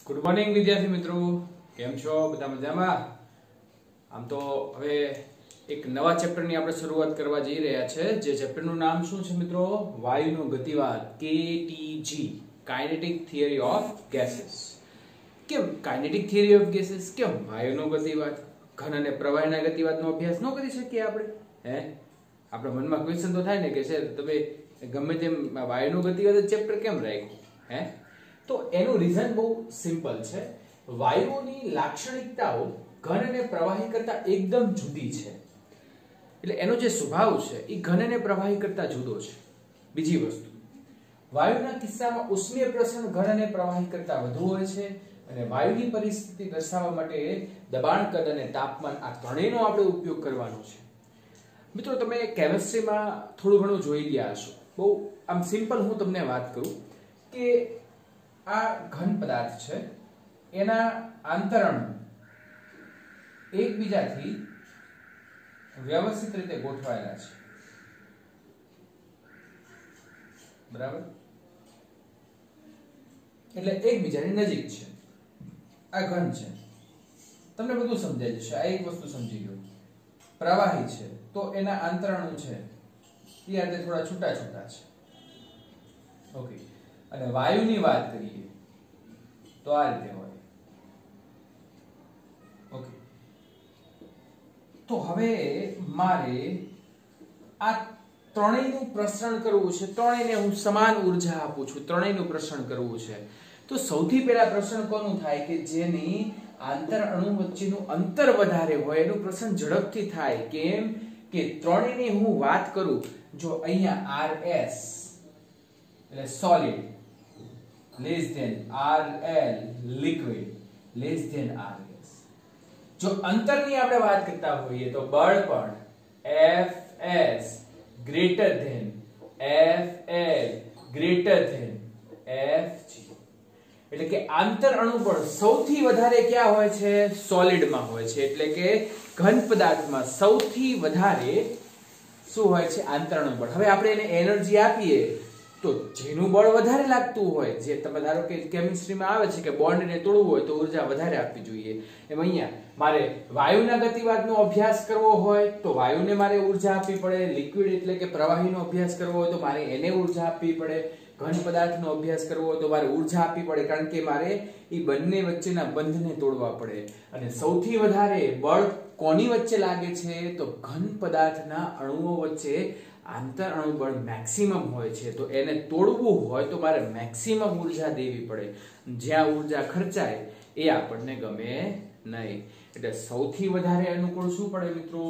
Good morning વિદ્યાર્થી મિત્રો, કેમ છો? બધા મજામાં? આમ તો હવે એક નવા ચેપ્ટરની આપણે શરૂઆત કરવા જઈ રહ્યા છે. જે ચેપ્ટરનું નામ શું છે મિત્રો? વાયુનો ગતિવાદ, KTG, kinetic theory of gases. કેમ કાઇનેટિક થિયરી ઓફ ગેસીસ? કેમ વાયુનો ગતિવાદ? ઘન અને પ્રવાહીના ગતિવાદનો અભ્યાસ ન કરી શકીએ આપણે? આપણા મનમાં ક્વેશ્ચન તો થાય ને કે સર તમે ગમે તેમ વાયુનો ગતિવાદ ચેપ્ટર કેમ રાખ્યું? તો એનું રીઝન બહુ સિમ્પલ છે. વાયુઓની લાક્ષણિકતાઓ ઘન અને પ્રવાહી કરતા એકદમ જુદી છે. એટલે એનો જે સ્વભાવ છે એ ઘન અને પ્રવાહી કરતા જુદો છે. બીજી વસ્તુ, વાયુના કિસ્સામાં ઉષ્મીય પ્રસરણ ઘન અને પ્રવાહી કરતા વધુ હોય છે અને વાયુની પરિસ્થિતિ દર્શાવવા માટે દબાણ, કદ અને તાપમાન આ ત્રણેયનો આપણે ઉપયોગ કરવાનો છે. મિત્રો તમે કેમિસ્ટ્રીમાં થોડું ઘણું જોઈ ગયા હશો. બહુ આમ સિમ્પલ હું તમને વાત કરું કે આ ઘન પદાર્થ છે, એના આંતરણ એકબીજાથી વ્યવસ્થિત રીતે ગોઠવાયેલા છે, બરાબર? એટલે એકબીજાની નજીક છે. આ ઘન છે, તમને બધું સમજાય જશે. આ એક વસ્તુ સમજી ગયો. પ્રવાહી છે તો એના આંતરણો છે એ આજે થોડા છૂટા છૂટા છે. ઓકે. અને વાયુની વાત કરીએ તો આ રીતે હોય. ઓકે. તો હવે મારે આ ત્રણેયનું પ્રસરણ કરવું છે. ત્રણેયને હું સમાન ઉર્જા આપું છું. ત્રણેયનું પ્રસરણ કરવું છે. તો સૌથી પહેલા પ્રસરણ કોનું થાય કે જેની આંતર અણુ વચ્ચેનું અંતર વધારે હોય એનું પ્રસરણ ઝડપથી થાય. કેમ કે ત્રણેયની હું વાત કરું, જો અહીંયા RS એટલે solid less than RL liquid less than RS. જો અંતરની આપણે વાત કરતા હોઈએ તો બળ પણ FS greater than FL greater than FG. એટલે કે આંતર અણુ બળ સૌથી વધારે ક્યાં હોય છે? સોલિડમાં હોય છે. એટલે કે ઘન પદાર્થમાં સૌથી વધારે શું હોય છે? આંતર અણુ બળ. હવે આપણે એને એનર્જી આપીએ તો જેનું બળ વધારે લાગતું હોય, જે તમે ધારો કે કેમિસ્ટ્રીમાં આવે છે કે બોન્ડને તોડવું હોય તો ઉર્જા વધારે આપવી જોઈએ. એમ અહીંયા મારે વાયુના ગતિવાદનો અભ્યાસ કરવો હોય તો વાયુને મારે ઉર્જા આપવી પડે. લિક્વિડ એટલે કે પ્રવાહીનો અભ્યાસ કરવો હોય તો મારે એને ઉર્જા આપવી પડે. ઘન પદાર્થનો અભ્યાસ કરવો હોય તો મારે ઉર્જા આપવી પડે, કારણ કે મારે એ બંને વચ્ચેના બંધને તોડવા પડે. અને સૌથી વધારે બળ કોની વચ્ચે લાગે છે? તો ઘન પદાર્થના અણુઓ વચ્ચે આંતર અણુ બળ મેક્સિમમ હોય છે. તો એને તોડવું હોય તો મારે મેક્સિમમ ઉર્જા દેવી પડે. જ્યાં ઉર્જા ખર્ચાય એ આપણને ગમે નહીં. એટલે સૌથી વધારે અનુકૂળ શું પડે મિત્રો?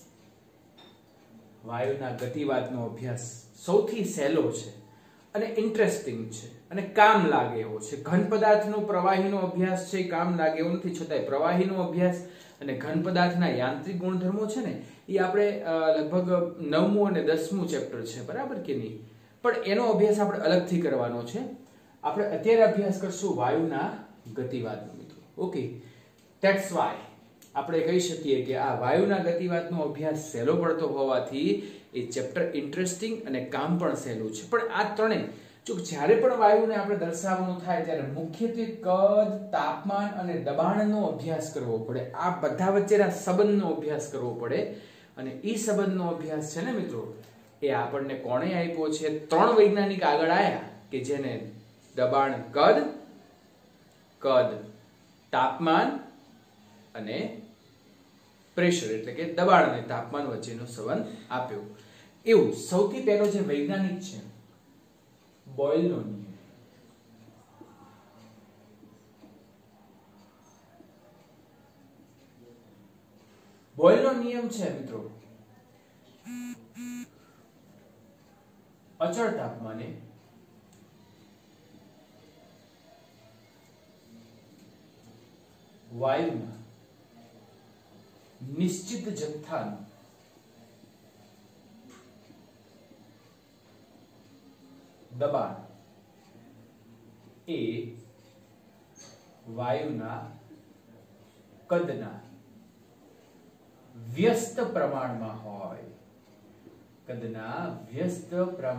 વાયુના ગતિવાદનો અભ્યાસ સૌથી સહેલો છે અને ઇન્ટરેસ્ટિંગ છે અને કામ લાગે એવો છે. ઘન પદાર્થનો પ્રવાહીનો અભ્યાસ છે એ કામ લાગે એવું નથી, છતાંય પ્રવાહીનો અભ્યાસ અને ઘન પદાર્થના યાંત્રિક ગુણધર્મો છે ને એ આપણે લગભગ 9મું અને 10મું ચેપ્ટર છે, બરાબર કે નહીં? પણ એનો અભ્યાસ આપણે અલગથી કરવાનો છે. આપણે અત્યારે અભ્યાસ કરશું વાયુના ગતિવાદનો મિત્રો. ઓકે, ધેટ્સ વાય આપણે કહી શકીએ કે આ વાયુના ગતિવાદનો અભ્યાસ સહેલો પડતો હોવાથી એ ચેપ્ટર ઇન્ટરેસ્ટિંગ અને કામ પણ સહેલું છે. પણ આ ત્રણેય જો જ્યારે પણ વાયુને આપણે દર્શાવવાનું થાય ત્યારે મુખ્યત્વે કદ, તાપમાન અને દબાણનો અભ્યાસ કરવો પડે. આ બધા વચ્ચેના સંબંધનો અભ્યાસ કરવો પડે. અને એ સંબંધનો અભ્યાસ છે ને મિત્રો, એ આપણને કોણે આપ્યો છે? 3 વૈજ્ઞાનિક આગળ આયા કે જેને દબાણ, કદ, તાપમાન અને પ્રેશર એટલે કે દબાણ અને તાપમાન વચ્ચેનો સંબંધ આપ્યો. એવું સૌથી પહેલો જે વૈજ્ઞાનિક છે બોયલનો નિયમ. બોયલનો નિયમ છે મિત્રો, અચળ તાપમાને વાયુના નિશ્ચિત જથ્થાનું દબાણ એ વાયુના કદના વ્યસ્ત પ્રમાણમાં હોય. કદના વ્યસ્ત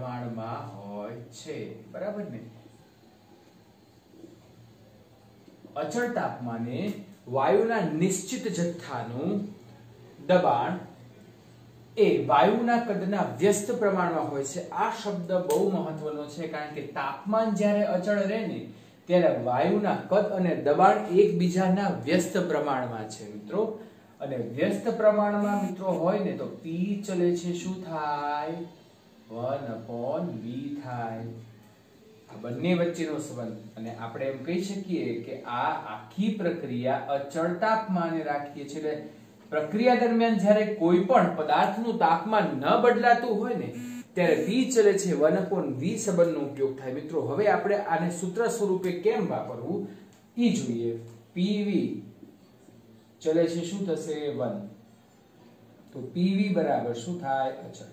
પ્રમાણમાં હોય છે, બરાબર ને? અચળ તાપમાને વાયુના નિશ્ચિત જથ્થાનું દબાણ એ વાયુના કદના વ્યસ્ત પ્રમાણમાં હોય છે. આ શબ્દ બહુ મહત્વનો છે, કારણ કે તાપમાન જ્યારે અચળ રહે ને ત્યારે વાયુના કદ અને દબાણ એકબીજાના વ્યસ્ત પ્રમાણમાં છે મિત્રો. અને વ્યસ્ત પ્રમાણમાં મિત્રો હોય ને તો P ચલે છે શું થાય? 1/V થાય. આ બંને વચ્ચેનો સંબંધ. અને આપણે એમ કહી શકીએ કે આ આખી પ્રક્રિયા અચળ તાપમાને રાખીએ છીએ. એટલે પ્રક્રિયા દરમિયાન જ્યારે કોઈ પણ પદાર્થનું તાપમાન ન બદલાતું હોય ને ત્યારે P ચલે છે 1/V સંબંધનો ઉપયોગ થાય. મિત્રો હવે આપણે આને સૂત્ર સ્વરૂપે કેમ વાપરવું ઈ જોઈએ. PV ચલે છે શું થશે? 1. તો PV બરાબર શું થાય? અચળ.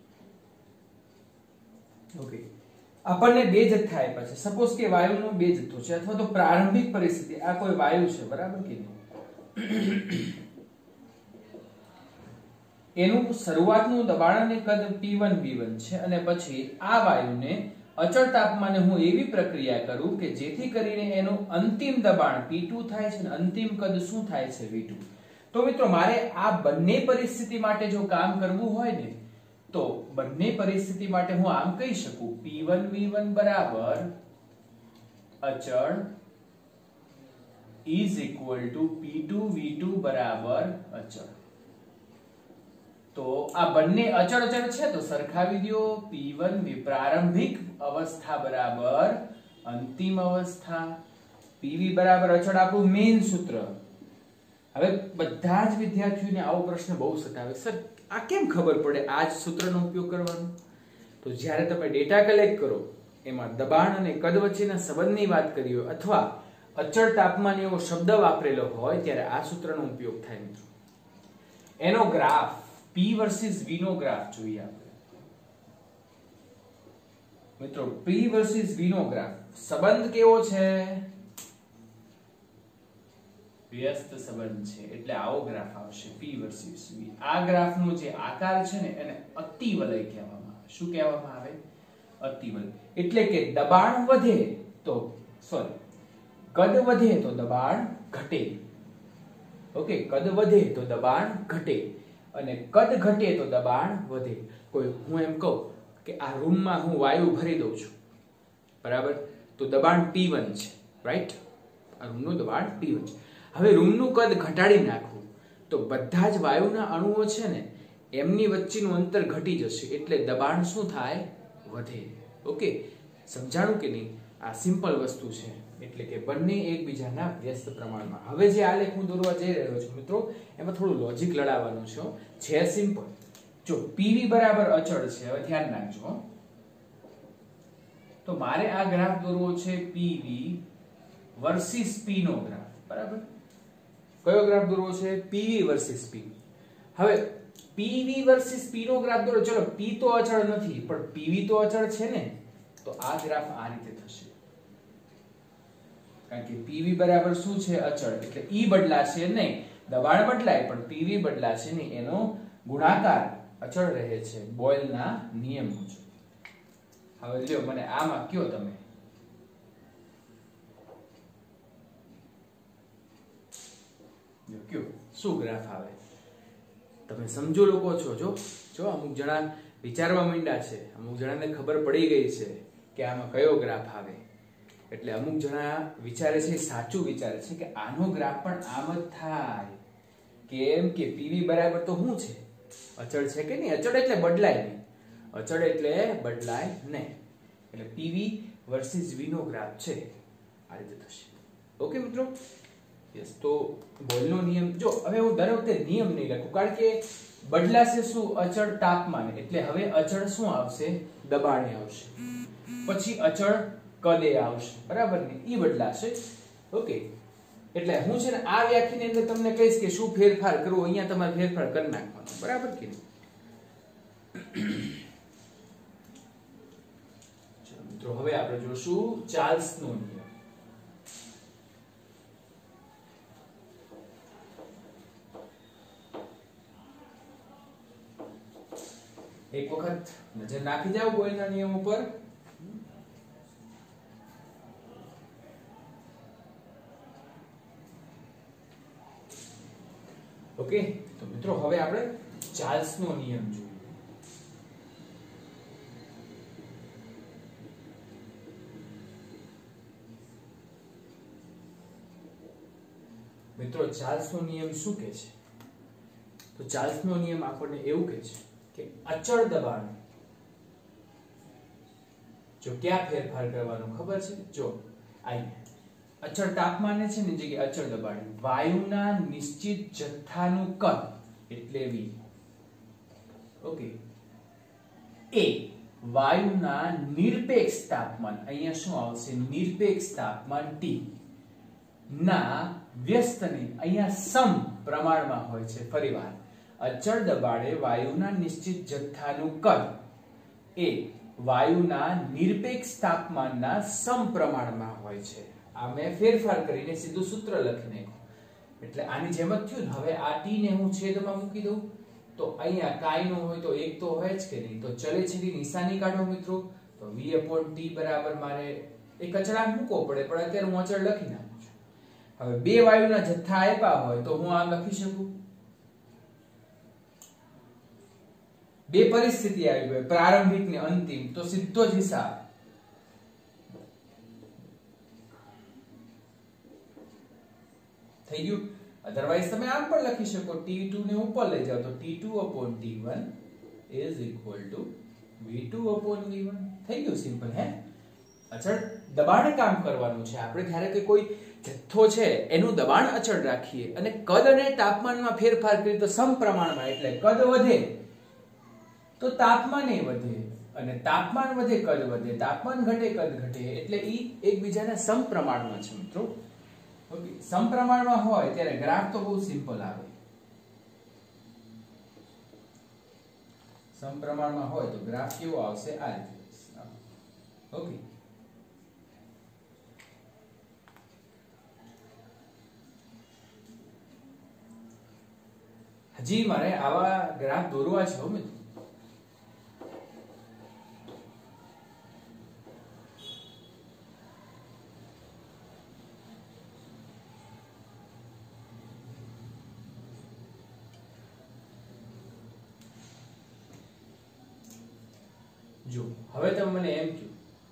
ઓકે, આપણને બે જથ્થા આપ્યા છે. સપોઝ કે વાયુનો બે જથ્થો છે, અથવા તો પ્રારંભિક પરિસ્થિતિ, આ કોઈ વાયુ છે, બરાબર કે નહીં? એનું શરૂઆતનું દબાણ અને કદ P1 V1 છે, અને પછી આ વાયુને અચળ તાપમાને હું એવી પ્રક્રિયા કરું કે જેથી કરીને એનું અંતિમ દબાણ P2 થાય છે અને અંતિમ કદ શું થાય છે? V2. તો મિત્રો મારે આ બંને પરિસ્થિતિ માટે જો કામ કરવું હોય ને તો બંને પરિસ્થિતિ માટે હું આમ કહી શકું P1 V1 બરાબર અચળ is equal to P2 V2 બરાબર અચળ. તો આ બંને અચળ અચળ છે તો સરખાવી દો. P1 પ્રારંભિક અવસ્થા બરાબર અંતિમ અવસ્થા. PV બરાબર અચળ આપણું મેઇન સૂત્ર. હવે બધા જ વિદ્યાર્થીઓને આવો પ્રશ્ન બહુ સતાવે, સર આ કેમ ખબર પડે આ જ સૂત્રનો ઉપયોગ કરવાનો? તો જ્યારે તમે ડેટા કલેક્ટ કરો એમાં દબાણ અને કદ વચ્ચેના સંબંધની વાત કરી હોય અથવા અચળ તાપમાન એવો શબ્દ વાપરેલો હોય ત્યારે આ સૂત્રનો ઉપયોગ થાય મિત્રો. એનો ગ્રાફ P વર્સિસ V નો ગ્રાફ જોઈએ આપણે. મિત્રો P વર્સિસ V નો ગ્રાફ સંબંધ કેવો છે? વ્યસ્ત સંબંધ છે, એટલે આવો ગ્રાફ આવશે P વર્સિસ V. આ ગ્રાફનો જે આકાર છે ને એને અતિવલય કહેવામાં આવે. શું કહેવામાં આવે? અતિવલય. એટલે કે દબાણ વધે તો કદ વધે તો દબાણ ઘટે. ઓકે, કદ વધે તો દબાણ ઘટે અને કદ ઘટે તો દબાણ વધે. કોઈ હું એમ કહું કે આ રૂમમાં હું વાયુ ભરી દઉં છું, બરાબર, તો દબાણ P1 છે, રાઈટ? આ રૂમનું દબાણ P1 છે. હવે રૂમનું કદ ઘટાડી નાખવું તો બધા જ વાયુના અણુઓ છે ને એમની વચ્ચેનું અંતર ઘટી જશે, એટલે દબાણ શું થાય? વધે. ઓકે, સમજાણું કે નહીં? આ સિમ્પલ વસ્તુ છે, એટલે કે બંને એકબીજાના વ્યસ્ત પ્રમાણમાં. હવે જે આલેખ હું દોરવા જઈ રહ્યો છું મિત્રો એમાં થોડું લોજિક લડાવવાનું છે સિમ્પલ. જો PV બરાબર અચળ છે, હવે ધ્યાન રાખજો. તો મારે આ ગ્રાફ દોરવો છે PV વર્સિસ P નો ગ્રાફ, બરાબર? કયો ગ્રાફ દોરવો છે? PV versus P. હવે PV વર્સિસ P નો ગ્રાફ દોરો. ચલો P તો અચળ નથી પણ PV તો અચળ છે ને, તો આ ગ્રાફ આ રીતે થશે. કારણ કે PV બરાબર શું છે? અચળ. એટલે E બદલાશે નહીં, દબાણ બદલાય પણ PV બદલાશે નહીં. એનો ગુણાકાર અચળ રહે છે બોયલના નિયમ મુજબ. હવે લ્યો મને આમાં કયો તમે. કયો શું ગ્રાફ આવે? તમે સમજો લોકો છો. જો અમુક જણા વિચારવા માંડ્યા છે, અમુક જણાને ખબર પડી ગઈ છે કે આમાં કયો ગ્રાફ આવે. એટલે અમુક જણા વિચારે છે, સાચું વિચારે છે કે આનો ગ્રાફ પણ આમ જ થાય. કેમ કે PV બરાબર તો શું છે? અચળ છે કે નહીં? અચળ એટલે બદલાય નહીં. અચળ એટલે બદલાય નહીં. એટલે PV વર્સિસ V નો ગ્રાફ છે આ રીતે થશે. ઓકે મિત્રો? યસ. તો બોયલનો નિયમ, જો હવે હું દર વખતે નિયમ નહીં લખું કારણ કે બદલાશે શું? અચળ તાપમાન. એટલે હવે અચળ શું આવશે? દબાણે આવશે. પછી અચળ કદે આવશે, બરાબર ને? ઈ બદલાશે. ઓકે, એટલે હું છે ને આ વ્યાખ્યાની અંદર તમને કહીશ કે શું ફેરફાર કરવો. અહીંયા તમારે ફેરફાર કરી નાખવાનો, બરાબર કે નહીં? ચલો મિત્રો, હવે આપણે જોશું ચાર્લ્સનો નિયમ. એક વખત નજર નાખી જાવ બોયલના નિયમ ઉપર. ઓકે, તો મિત્રો હવે આપણે ચાર્લ્સનો નિયમ જોઈએ. મિત્રો ચાર્લ્સનો નિયમ શું કહે છે? તો ચાર્લ્સનો નિયમ આપણને એવું કહે છે કે અચળ દબાણ જો ક્યાં ફેરફાર કરવાનો ખબર છે? જો અહીંયા અચળ તાપમાને છે ને જગ્યાએ અચળ દબાણ વાયુના નિશ્ચિત જથ્થાનું કદ એટલે V. ઓકે, એ વાયુના નિરપેક્ષ તાપમાન, અહીંયા શું આવશે? નિરપેક્ષ તાપમાન T ના વ્યસ્તને અહીંયા સમ પ્રમાણમાં હોય છે. ફરીવાર, અચળ દબાણે વાયુના નિશ્ચિત જથ્થાનું કદ એ વાયુના નિરપેક્ષ તાપમાનના સમપ્રમાણમાં હોય છે. આ મેં ફેરફાર કરીને સીધું સૂત્ર લખી નાખ્યું. એટલે આની જેમ જ થયું ને. હવે આ t ને હું છેદમાં મૂકી દઉં તો અહીંયા કાઈ નો હોય તો એક તો હોય જ કે નહીં. તો ચલે છેદી નિશાની કાઢો મિત્રો. તો v/t બરાબર મારે એક અચળાંક મૂકવો પડે, પણ અત્યારે હું અચળ લખી નાખું છું. હવે બે વાયુના જથ્થા આપ્યા હોય તો હું આમ લખી શકું. બે પરિસ્થિતિ આવી હોય, પ્રારંભિક ને અંતિમ, તો સીધો જ હિસાબ. થઈ ગયું. અધરવાઇઝ તમે આમ પણ લખી શકો, T2 ને ઉપર લઈ જાઓ તો T2/T1 is equal to V2/V1. થઈ ગયું સિમ્પલ. હે, અચળ દબાણે કામ કરવાનું છે આપણે. જ્યારે કે કોઈ જથ્થો છે એનું દબાણ અચળ રાખીએ અને કદ અને તાપમાનમાં ફેરફાર કરીએ તો સમપ્રમાણમાં, એટલે કદ વધે તો તાપમાન એ વધે, અને તાપમાન વધે કદ વધે, તાપમાન ઘટે કદ ઘટે, એટલે ઈ એકબીજાના સમપ્રમાણમાં છે મિત્રો. ઓકે, સમપ્રમાણમાં હોય ત્યારે ગ્રાફ તો બહુ સિમ્પલ આવે. સમપ્રમાણમાં હોય તો ગ્રાફ કેવો આવશે? આ રીતે. ઓકે, હજી મારે આવા ગ્રાફ દોરવા છે મિત્રો. જો હવે તમે મને એમ કહો,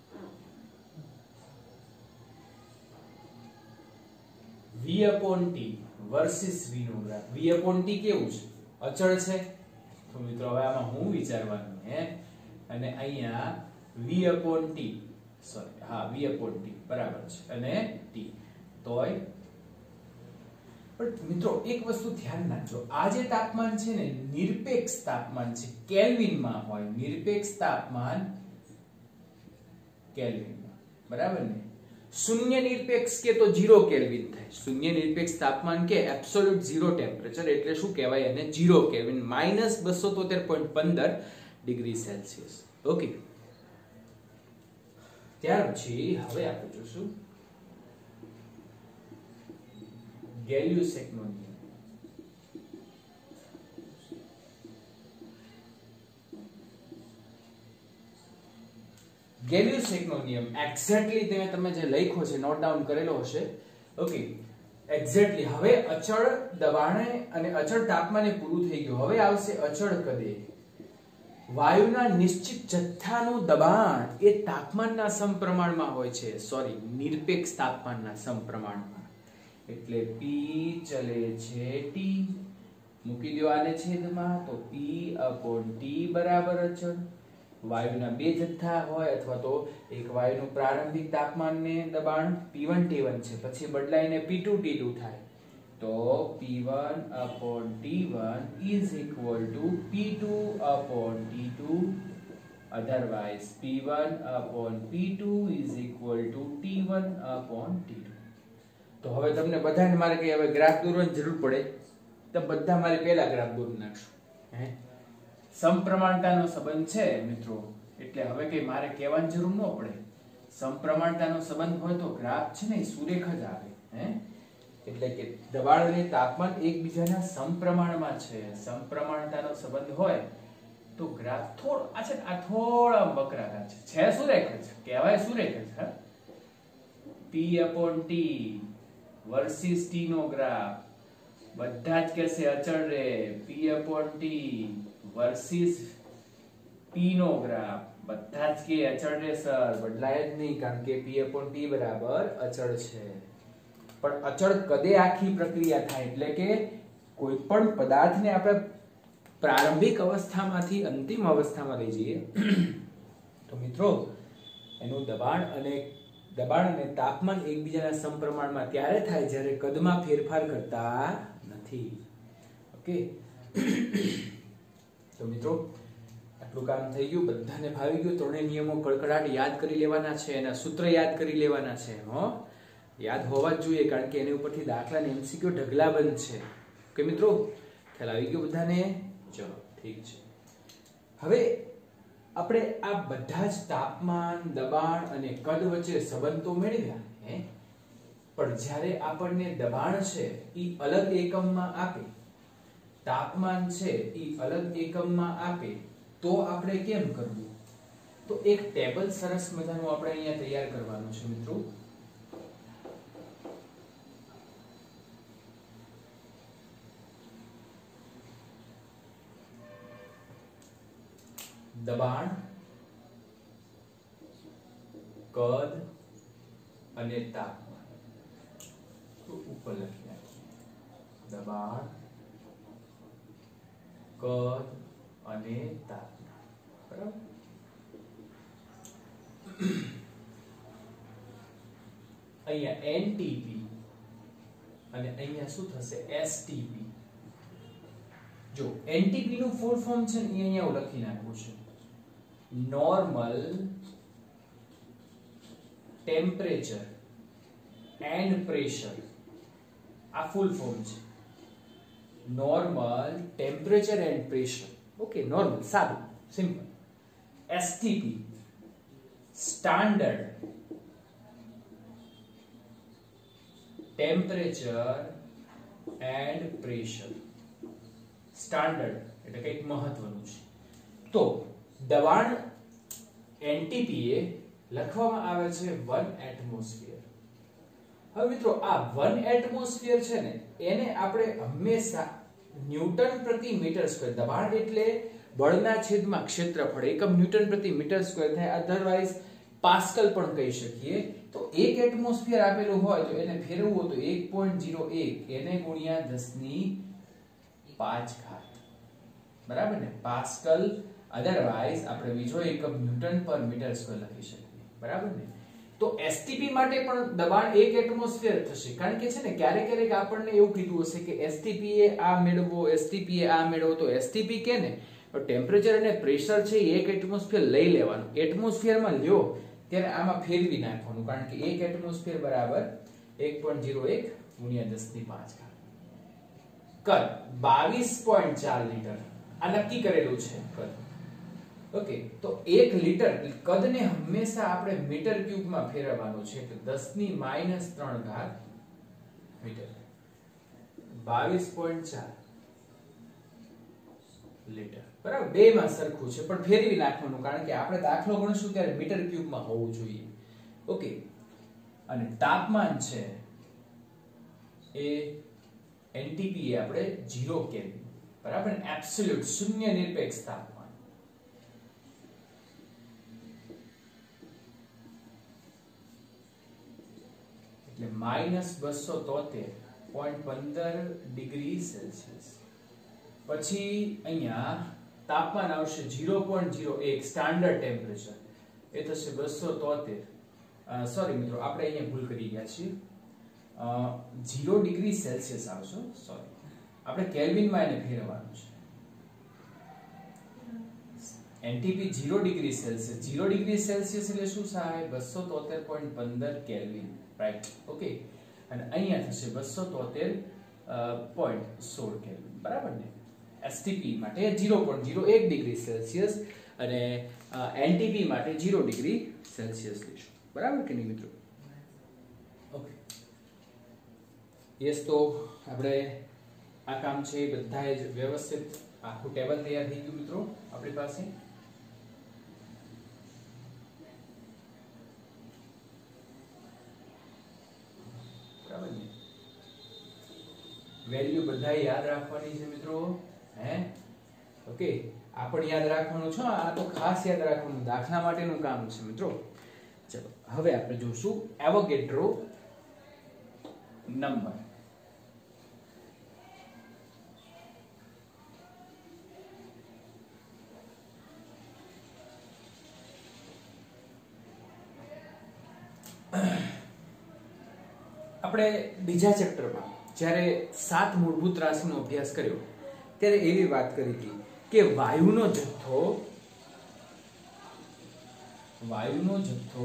V/T વર્સિસ V નો ગ્રાફ. V/T કેવું છે? અચળ છે. તો મિત્રો હવે આમાં હું વિચારવાનું હે, અને અહીંયા V/T, સોરી, હા V/T બરાબર છે, અને T તોય. પણ મિત્રો એક વસ્તુ ધ્યાન રાખજો, આ જે તાપમાન છે ને નિરપેક્ષ તાપમાન છે, કેલ્વિનમાં હોય. નિરપેક્ષ તાપમાન કેલ્વિનમાં, બરાબર ને? શૂન્ય નિરપેક્ષ કે તો 0 કેલ્વિન થાય. શૂન્ય નિરપેક્ષ તાપમાન કે એબ્સોલ્યુટ 0 ટેમ્પરેચર, એટલે શું કહેવાય? અને 0 કેલ્વિન, -273.15 ડિગ્રી સેલ્સિયસ. ઓકે, ત્યાર પછી હવે આપણે જોશું ગેલ્યુસેકનો નિયમ. ગેલ્યુસેકનો નિયમ એક્ઝેક્ટલી તમે જે લખ્યો છે, નોટ ડાઉન કરેલો હશે. Okay, exactly. હવે અચળ દબાણે અને અચળ તાપમાને પૂરું થઈ ગયું. હવે આવશે અચળ કદે. વાયુના નિશ્ચિત જથ્થાનું દબાણ એ તાપમાનના સમપ્રમાણમાં હોય છે. સોરી, નિરપેક્ષ તાપમાનના સમપ્રમાણમાં. એટલે P ચલે છે T, મૂકી દો આને છેદમાં, તો P/T બરાબર અચળ. વાયુના બે જથ્થા હોય અથવા તો એક વાયુનું પ્રારંભિક તાપમાન ને દબાણ P1 T1 છે, પછી બદલાઈને P2 T2 થાય, તો P1/T1 is equal to P2/T2, otherwise P1/P2 is equal to T1/T2. તો હવે તમને બધાને મારે કઈ હવે ગ્રાફ દોરવાની જરૂર પડે તો બધા મારે પહેલા ગ્રાફ દોરી નાખશું. હે, સમપ્રમાણતાનો સંબંધ છે મિત્રો, એટલે હવે કઈ મારે કહેવાની જરૂર ન પડે. સમપ્રમાણતાનો સંબંધ હોય તો ગ્રાફ છે ને સુરેખ જ આવે. હે, એટલે કે દબાણ અને તાપમાન એકબીજાના સમપ્રમાણમાં છે. સમપ્રમાણતાનો સંબંધ હોય તો ગ્રાફ થોડો આ છે, આ થોડા વક્રાકાર છે સુરેખ છે, કહેવાય સુરેખ છે. P/T વર્સિસ T નો ગ્રાફ બધા જ કહેશે અચળ રહે P/T વર્સિસ P નો ગ્રાફ બધા જ કે અચળ રહે સર બદલાય જ નહીં કારણ કે P/T બરાબર અચળ છે પણ અચળ કદે આખી પ્રક્રિયા થાય એટલે કે કોઈ પણ પદાર્થને આપણે પ્રારંભિક અવસ્થામાંથી અંતિમ અવસ્થામાં લઈ જઈએ તો મિત્રો એનું દબાણ અને તાપમાન એકબીજાના સમપ્રમાણમાં ત્યારે થાય જ્યારે કદમાં ફેરફાર કરતા નથી ઓકે તો મિત્રો આટલું કામ થઈ ગયું બધાને ભાવી ગયું ત્રણેય નિયમો કડકડાટ યાદ કરી લેવાના છે એના સૂત્ર યાદ કરી લેવાના છે યાદ હોવા જ જોઈએ કારણ કે એની ઉપરથી દાખલા ને MCQ ઢગલાબંધ છે ઓકે મિત્રો ખ્યાલ આવી ગયો બધાને ચલો ઠીક છે હવે આપણે આ બધા જ તાપમાન દબાણ અને કદ વચ્ચે સંબંધ તો મેળવ્યા પણ જ્યારે આપણને દબાણ છે ઈ અલગ એકમમાં આપે તાપમાન છે ઈ અલગ એકમમાં આપે તો આપણે કેમ કરવું તો એક ટેબલ સરસ મજાનું આપણે અહીંયા તૈયાર કરવાનું છે મિત્રો દબાણ કદ અને તાપમાન તો ઉપર લખી નાખીએ દબાણ કદ અને તાપમાન બરાબર અહીંયા NTP અને અહીંયા શું થશે STP જો NTP નું ફૂલ ફોર્મ છે ને અહીંયા હું લખી નાખું છું normal temperature and pressure આ ફૂલ ફોર્મ છે normal temperature and pressure okay normal સાદું simple STP standard temperature and pressure standard એટલે કંઈક મહત્વનું છે તો દબાણ NTP એ લખવામાં આવે છે 1 એટમોસ્ફિયર હવે મિત્રો આ 1 એટમોસ્ફિયર છે ને એને આપણે હંમેશા ન્યૂટન પ્રતિ મીટર સ્ક્વેર દબાણ એટલે બળના છેદમાં ક્ષેત્રફળ એકમ ન્યૂટન પ્રતિ મીટર સ્ક્વેર થાય અધરવાઇઝ પાસ્કલ પણ કહી શકીએ તો 1 એટમોસ્ફિયર આપેલું હોય તો એને ફેરવવું તો 1.01 એને ગુણ્યા 10⁵ બરાબર ને પાસ્કલ અધરવાઇઝ આપણે બીજો એકમ ન્યૂટન પર મીટર સ્ક્વેર લખી શકીએ બરાબર ને તો STP માટે પણ દબાણ 1 એટમોસ્ફિયર થશે કારણ કે છે ને ક્યારેક આપણને એવું કીધું હશે કે STP એ આ મેળવો STP એ આ મેળવો તો STP કે ને તો ટેમ્પરેચર અને પ્રેશર છે 1 એટમોસ્ફિયર લઈ લેવાનું એટમોસ્ફિયરમાં લ્યો ત્યારે આમાં ફેરવી નાખવાનું કારણ કે 1 એટમોસ્ફિયર બરાબર 1.01 ગુણ્યા 10⁵ કદ 22.4 લીટર આ નક્કી કરેલું છે કદ ઓકે તો 1 લીટર કદને હંમેશા આપણે મીટર ક્યુબમાં ફેરવવાનું છે તો 10⁻³ મીટર 22.4 લીટર બરાબર બે માં સરખું છે પણ ફેરવી નાખવાનું કારણ કે આપણે દાખલો ગણશું ત્યારે મીટર ક્યુબમાં હોવું જોઈએ ઓકે અને તાપમાન છે એ NTP એ આપણે 0 કેલ્વિન બરાબર એબ્સોલ્યુટ શૂન્ય નિરપેક્ષ તાપમાન એટલે -273.15 ડિગ્રી સેલ્સિયસ પછી અહીંયા તાપમાન આવશે 0.01 સ્ટાન્ડર્ડ ટેમ્પરેચર એ થશે 273 સોરી મિત્રો આપણે અહીંયા ભૂલ કરી ગયા છીએ 0 ડિગ્રી સેલ્સિયસ આવશે સોરી આપણે કેલ્વિનમાં એને ફેરવવાનું છે NTP 0 degree Celsius 0 degree Celsius એટલે શું થાય 273.15 કેલ્વિન રાઈટ ઓકે અને અહીંયા થશે 273.16 કેલ્વિન બરાબર ને STP માટે 0.01 ડિગ્રી સેલ્સિયસ અને NTP માટે 0 ડિગ્રી સેલ્સિયસ લઈશું બરાબર કે નહીં મિત્રો ઓકે યસ તો આપણે આ કામ છે બધા જ વ્યવસ્થિત આખું ટેબલ તૈયાર થઈ ગયું મિત્રો આપણી પાસે બરાબર ને વેલ્યુ બધા યાદ રાખવાની છે મિત્રો હે ઓકે આ પણ યાદ રાખવાનું છે આ તો ખાસ યાદ રાખવાનું દાખલા માટેનું કામ છે મિત્રો ચલો હવે આપણે જોશું એવોગેડ્રો નંબર આપણે બીજા ચેપ્ટરમાં જ્યારે 7 મૂળભૂત રાશિનો અભ્યાસ કર્યો ત્યારે એવી વાત કરી હતી કે વાયુનો જથ્થો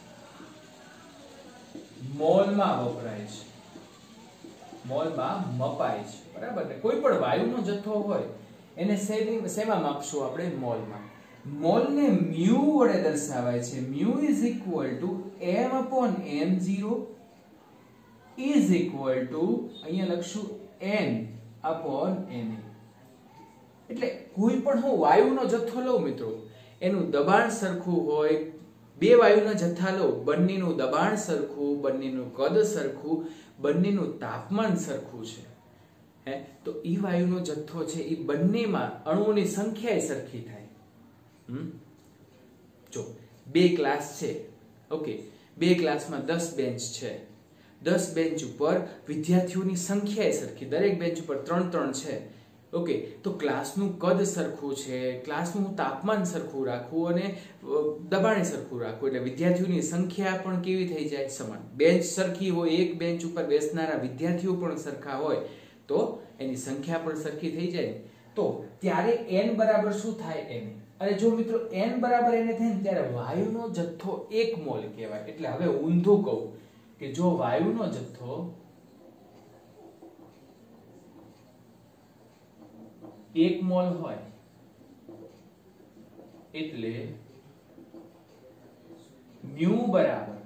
મોલમાં વપરાય છે મોલમાં મપાય છે બરાબર ને કોઈ પણ વાયુનો જથ્થો હોય એને શેમાં માપશું આપણે મોલમાં મોલને મ્યુ વડે દર્શાવાય છે mu is equal to m upon m0 is equal to અહીંયા લખશું n upon na એટલે કોઈ પણ હું વાયુનો જથ્થો લઉં મિત્રો એનું દબાણ સરખું હોય બે વાયુના જથ્થા લો બંનેનું દબાણ સરખું બંનેનું કદ સરખું બંનેનું તાપમાન સરખું છે હે તો ઈ વાયુનો જથ્થો છે ઈ બંનેમાં અણુઓની સંખ્યા સરખી થાય જો બે ક્લાસ છે ઓકે બે ક્લાસમાં 10 બેન્ચ છે 10 બેન્ચ ઉપર વિદ્યાર્થીઓની સંખ્યા સરખી દરેક બેન્ચ ઉપર 3 છે ઓકે તો ક્લાસનું કદ સરખું છે ક્લાસનું તાપમાન સરખું રાખવું અને દબાણ સરખું રાખવું એટલે વિદ્યાર્થીઓની સંખ્યા પણ કેવી થઈ જાય સમાન બેન્ચ સરખી હોય એક બેન્ચ ઉપર બેસનારા વિદ્યાર્થીઓ પણ સરખા હોય તો એની સંખ્યા પણ સરખી થઈ જાય તો ત્યારે n બરાબર શું થાય n અને જો મિત્રો n બરાબર n થાય ને ત્યારે વાયુનો જથ્થો 1 મોલ કહેવાય એટલે હવે ઊંધું કહું કે જો વાયુનો જથ્થો 1 મોલ હોય એટલે મ્યુ બરાબર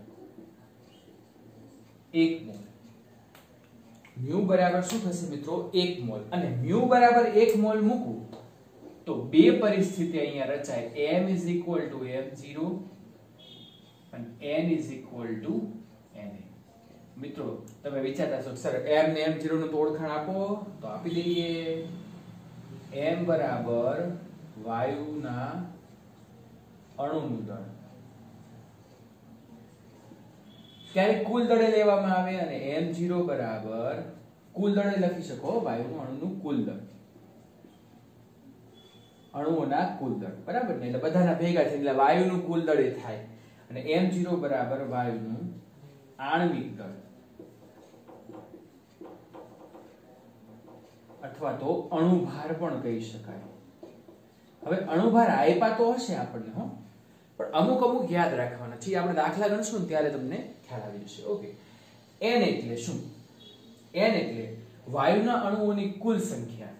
1 મોલ મ્યુ બરાબર શું થશે મિત્રો 1 મોલ અને મ્યુ બરાબર 1 મોલ મૂકું તો બે પરિસ્થિતિ અહીંયા રચાય m m0 અને n na મિત્રો તમે વિચારતા છો સર m ને m0 નું ઓળખાણ આપો તો આપી દઈએ m બરાબર વાયુના અણુનું દળ ક્યારેક કુલ દળે લેવામાં આવે અને m0 બરાબર કુલ દળે લખી શકો વાયુનું અણુનું કુલ દળ અણુઓના કુલ દળ બરાબર ને એટલે બધાના ભેગા થાય એટલે વાયુનું કુલ દળ થાય અને m0 બરાબર વાયુનું આણ્વિક દળ અથવા તો અણુભાર પણ કહી શકાય હવે અણુભાર આપ્યા તો હશે આપણને હો પણ અમુક યાદ રાખવાના છે આપણે દાખલા ગણશું ત્યારે તમને ખ્યાલ આવી જશે ઓકે n એટલે શું n એટલે વાયુના અણુઓની કુલ સંખ્યા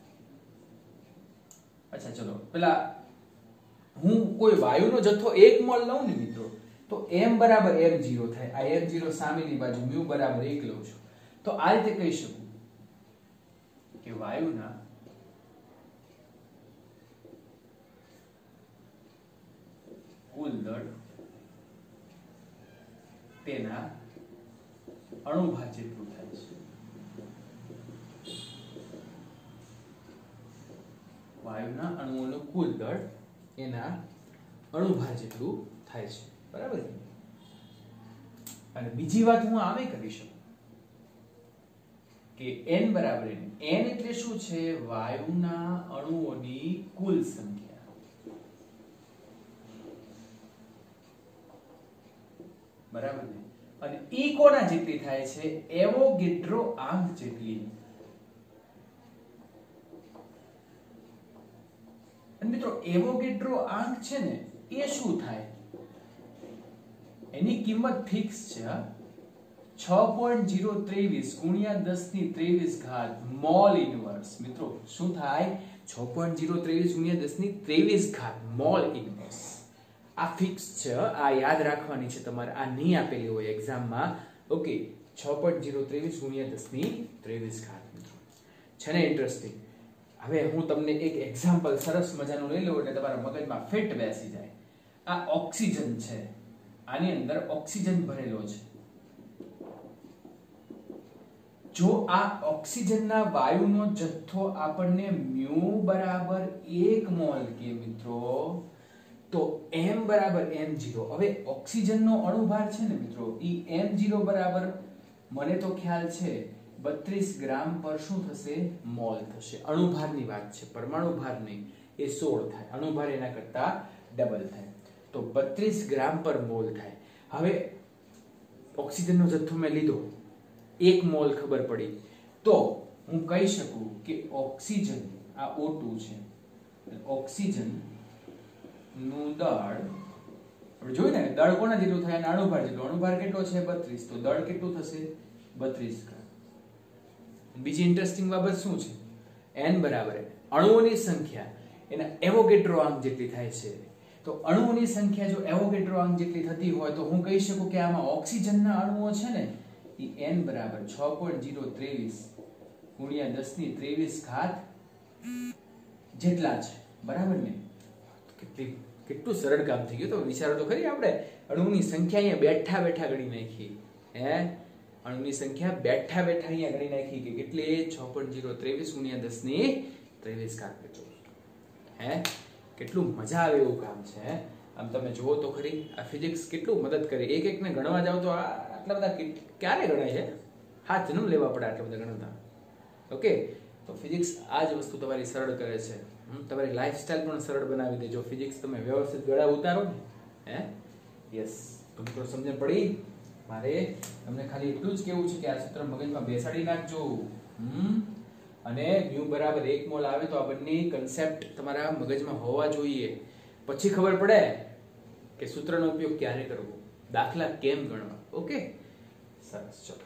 અચ્છા ચલો પેલા હું કોઈ વાયુનો જથ્થો 1 મોલ લઉં ને મિત્રો તો m બરાબર m0 થાય આ m0 સામેની બાજુ μ બરાબર 1 લઉં છું તો આ રીતે કહી શકું કે વાયુના કુલ દળ તેના અણુભાર જેટલું થાય છે વાયુના અણુઓનું કુલ દળ એના અણુભાર જેટલું થાય છે બરાબર અને બીજી વાત હું આમે કરી શકું કે n બરાબર n એટલે શું છે વાયુના અણુઓની કુલ સંખ્યા બરાબર ને અને ઈ કોના જેટલી થાય છે એવોગેડ્રો આંક જેટલી અને મિત્રો એવોગેડ્રો આંક છે ને એ શું થાય એની કિંમત ફિક્સ છે 6.023 ગુણ્યા 1023 ઘાત મોલ ઇનવર્સ મિત્રો શું થાય 6.023 ગુણ્યા 1023 ઘાત મોલ ઇનવર્સ આ ફિક્સ છે આ યાદ રાખવાની છે તમારે આ નહીં આપેલી હોય એક્ઝામમાં ઓકે 6.023 ગુણ્યા 1023 ઘાત મિત્રો છે ને ઇન્ટરેસ્ટિંગ હવે હું તમને એક એક્ઝામ્પલ સરસ મજાનું લઈ લઉં એટલે તમારા મગજમાં ફિટ બેસી જાય આ ઓક્સિજન છે આની અંદર ઓક્સિજન ભરેલો છે જો આ ઓક્સિજનના વાયુનો જથ્થો આપણને મ્યુ બરાબર 1 મોલ કે મિત્રો, તો m બરાબર m0. હવે ઓક્સિજનનો અણુભાર છે ને મિત્રો, ઈ m0 બરાબર મને તો ખ્યાલ છે 32 ગ્રામ પર શું થશે? મોલ થશે. અણુભારની વાત છે, પરમાણુ ભાર નહીં. એ 16 થાય, અણુભાર એના કરતા ડબલ થાય, તો 32 ગ્રામ પર મોલ થાય. હવે ઓક્સિજનનો જથ્થો મેં લીધો, 1 મોલ ખબર પડી, તો હું કહી શકું કે ઓક્સિજન, આ O2 છે, ઓક્સિજન નું દળ, આપણે જોયું ને દળ કોના જેટલું થાય? અણુભાર જેટલું. અણુભાર કેટલો છે? 32. તો દળ કેટલું થશે? 32 ગ્રામ. બીજી ઇન્ટરેસ્ટિંગ બાબત શું છે? n બરાબર અણુઓની સંખ્યા એના એવોગેડ્રો આંક જેટલી થાય છે. તો અણુઓની સંખ્યા જો એવોગેડ્રો આંક જેટલી થતી હોય તો હું કહી શકું કે આમાં ઓક્સિજનના અણુઓ છે ને એ n બરાબર 6.023 ગુણ્યા 10⁻23 જેટલા છે. બરાબર ને? કેટલું સરળ કામ થઈ ગયું. તો વિચારો તો ખરી, આપણે અણુની સંખ્યા અહીંયા બેઠા બેઠા ગણી નાખી. અણુની સંખ્યા બેઠા બેઠા અહીંયા ગણી નાખી કે કેટલી? 6.023 ગુણ્યા 10⁻23. કેટલું મજા આવે એવું કામ છે. આમ તમે જુઓ તો ખરી, આ ફિઝિક્સ કેટલું મદદ કરે. એક એકને ગણવા જાવ તો આટલા બધા ક્યારે ગણાય છે? હાથ જન્મ લેવા પડે આટલા બધા ગણતા. ઓકે, તો ફિઝિક્સ આ જ વસ્તુ તમારી સરળ કરે છે. તમારી લાઈફસ્ટાઈલ પણ સરળ બનાવી દે જો ફિઝિક્સ તમે વ્યવસ્થિત ગળા ઉતારો ને. યસ, તો મિત્રો સમજણ પડી? મારે તમને ખાલી એટલું જ કેવું છે કે આ સૂત્ર મગજમાં બેસાડી નાખજો. અને મ્યુ બરાબર 1 મોલ આવે તો આ બંને કન્સેપ્ટ તમારા મગજમાં હોવા જોઈએ. પછી ખબર પડે કે સૂત્રનો ઉપયોગ ક્યારે કરવો, દાખલા કેમ ગણવા. ઓકે, સરસ. ચલો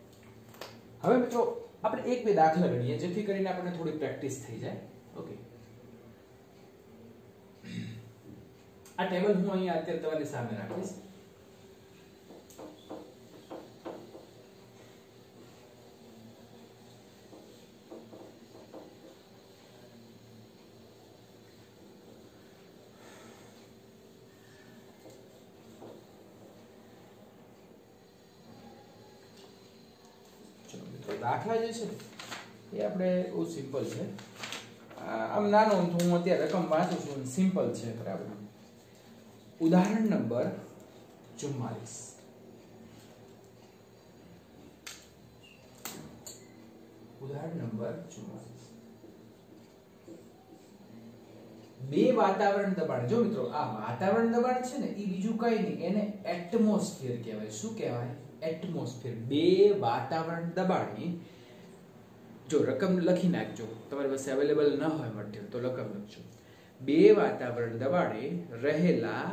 હવે મિત્રો આપણે 1-2 દાખલા ગણીએ જેથી કરીને આપણને થોડી પ્રેક્ટિસ થઈ જાય. ઓકે, આ ટેબલ હું અહીંયા અત્યારે તમારી સામે રાખીશ. દાખલા જે છે એ આપણે બહુ સિમ્પલ છે. આમ નાનો હું અત્યારે રકમ વાંચું છું, સિમ્પલ છે. બરાબર. ઉદાહરણ નંબર 44. ઉદાહરણ નંબર 44. બે વાતાવરણ દબાણ. જો મિત્રો આ વાતાવરણ દબાણ છે ને એ બીજું કઈ નહીં, એને એટમોસ્ફિયર કહેવાય. શું કહેવાય? એટમોસ્ફિયર. બે વાતાવરણ દબાણની જો રકમ લખી નાખજો, તમારી પાસે અવેલેબલ ન હોય મટીરીયલ તો રકમ લખજો. બે વાતાવરણ દબાણે રહેલા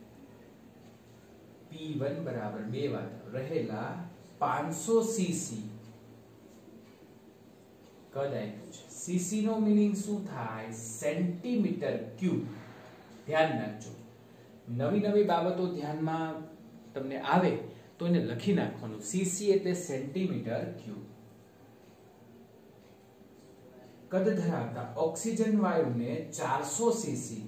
P1 બરાબર બે વાતાવરણ રહેલા 500 સીસી કદ આપ્યું છે. સીસી નો મીનિંગ શું થાય? Centimetre cube. ધ્યાન રાખજો, નવી નવી બાબતો ધ્યાનમાં તમને આવે તો એને લખી નાખવાનું. સીસી એટલે સેન્ટીમીટર ક્યુબ. કદ ધરાવતા ઓક્સિજન વાયુને 400 સીસી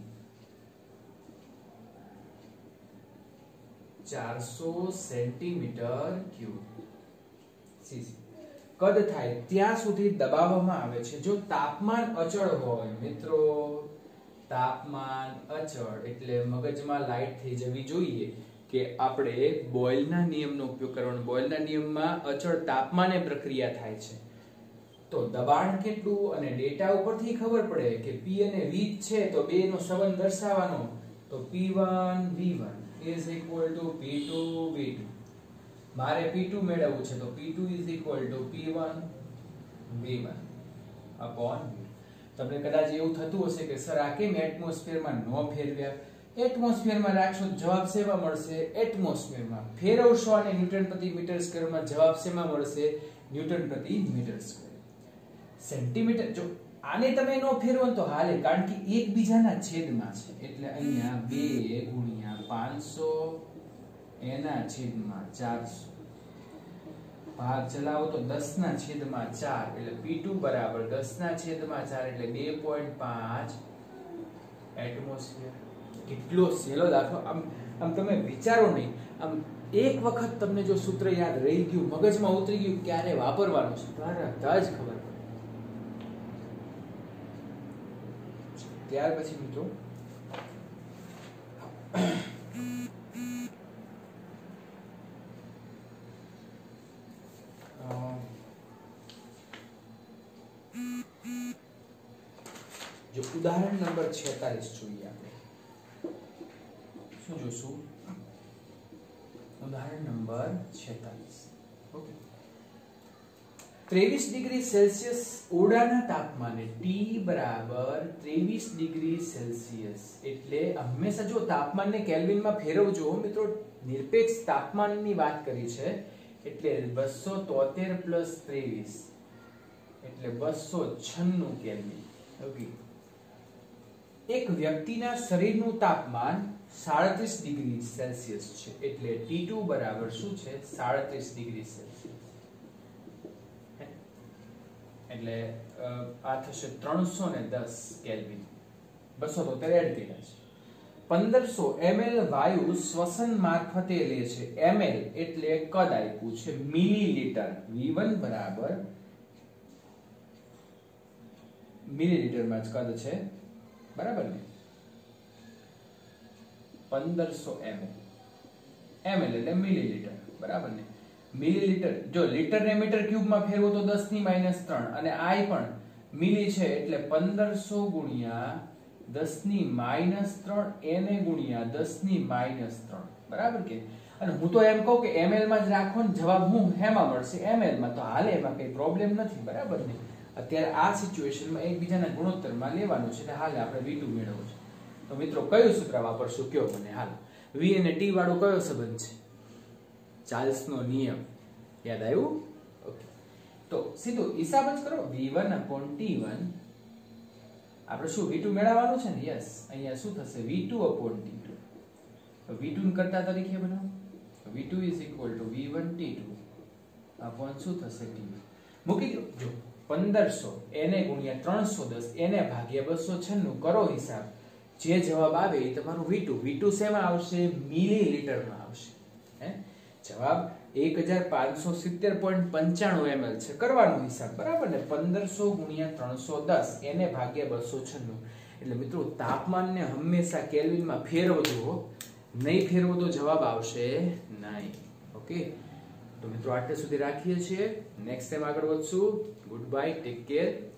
400 સેન્ટીમીટર ક્યુબ સીસી કદ થાય ત્યાં સુધી દબાવવામાં આવે છે. જો તાપમાન અચળ હોય મિત્રો, તાપમાન અચળ એટલે મગજમાં લાઈટ થઈ જવી જોઈએ કે આપણે બોયલના નિયમનો ઉપયોગ કરવાનો. બોયલના નિયમમાં અચળ તાપમાને પ્રક્રિયા થાય છે. તો દબાણ કેટલું અને ડેટા ઉપરથી ખબર પડે કે P અને V છે તો બે નો સંબંધ દર્શાવવાનો. તો P1 V1 is equal to P2 V2. મારે P2 મેળવવું છે તો P2 is equal to P1 V1 upon V2. તમને કદાચ એવું થતું હશે કે સર આ કેમ એટમોસ્ફિયરમાં નો ફેરવ્યા? એટમોસ્ફિયરમાં રાખશો જવાબ શેમાં મળશે? એટમોસ્ફિયરમાં. ફેરવશો અને ન્યૂટન પ્રતિ મીટર સ્ક્વેરમાં જવાબ શેમાં મળશે? ન્યૂટન પ્રતિ મીટર સ્ક્વેર. સેન્ટીમીટર જો આને તમે નો ફેરવો તો હાલે, કારણ કે એકબીજાના છેદમાં છે. એટલે અહીંયા 2 ગુણ્યા 500 એના છેદમાં 400 ભાગ ચલાવો તો 10 ના છેદમાં 4 એટલે P2 બરાબર 10 ના છેદમાં 4 એટલે 2.5 એટમોસ્ફિયર. કેટલો સહેલો દાખલો. આમ આમ તમે વિચારો નહીં, આમ એક વખત તમને જો સૂત્ર યાદ રહી ગયું, મગજમાં ઉતરી ગયું, ક્યારે વાપરવાનું છે તરત જ ખબર પડે. ત્યાર પછી મિત્રો જો ઉદાહરણ નંબર 46 જોઈએ આપણે. શું જોશું? ઉદાહરણ નંબર 46. ઓકે. 23 ડિગ્રી સેલ્સિયસ ઓરડાના તાપમાને T બરાબર 23 ડિગ્રી સેલ્સિયસ એટલે હંમેશા જો તાપમાનને કેલ્વિનમાં ફેરવજો મિત્રો, નિરપેક્ષ તાપમાનની વાત કરી છે એટલે 273 + 23 એટલે 296 કેલ્વિન. ઓકે. એક વ્યક્તિના શરીરનું તાપમાન 37 ડિગ્રી સેલ્સિયસ છે એટલે T2 બરાબર શું છે? 37 ડિગ્રી સેલ્સિયસ. એટલે આ થશે 310 કેલ્વિન. 273 એડ કર્યા છે. 1500 ml વાયુ શ્વસન મારફતે લે છે. ml એટલે કદ આપ્યું છે મિલીલીટર. V1 બરાબર મિલીલીટરમાં જ કદ છે, બરાબર ને? 1500 ml. ml એટલે મિલીલીટર, બરાબર ને? મિલીલીટર જો લીટર ને મીટર ક્યુબ માં ફેરવો તો 10 ની -3 અને I પણ મિલી છે એટલે 1500 ગુણ્યા 10 ની -3 એને ગુણ્યા 10 ની -3, બરાબર કે? અને હું તો એમ કહું કે ml માં જ રાખો ને, જવાબ હું હેમાં મળશે ml માં, તો હાલે, એમાં કઈ પ્રોબ્લેમ નથી, બરાબર ને? અત્યારે આ સિચ્યુએશનમાં એકબીજાના ગુણોત્તરમાં લેવાનું છે એટલે હાલ આપણે V2 મેળવવું છે. તો મિત્રો કયું સૂત્ર વાપરશું કયો મને? હાલ V અને T વાળો કયો સંબંધ છે? ચાર્લ્સનો નિયમ યાદ આવ્યું? ઓકે. તો સીધું હિસાબ જ કરો. V1/T1 આપણે શું V2 મેળવવાનું છે ને? યસ. અહીંયા શું થશે? V2/T2. તો V2 ને કરતા તરીકે બનાવો. V2 = V1T2 upon શું થશે? T. મૂકી દો. જો 1500 એને ગુણ્યા 310 એને ભાગ્યા 296 કરો હિસાબ. જે જવાબ આવે એ તમારું V2. V2 શેમાં આવશે? મિલીલીટરમાં આવશે. હે? જવાબ 1570.95 ml છે. કરવાનો હિસાબ, બરાબર ને? 1500 ગુણ્યા 310 એને ભાગ્યા 296. એટલે મિત્રો તાપમાનને હંમેશા કેલ્વિનમાં ફેરવજો, નહીં ફેરવો તો જવાબ આવશે નહીં. ઓકે. તો મિત્રો આટલે સુધી રાખીએ છીએ. નેક્સ્ટ ટાઈમ આગળ વધશું. Goodbye, take care.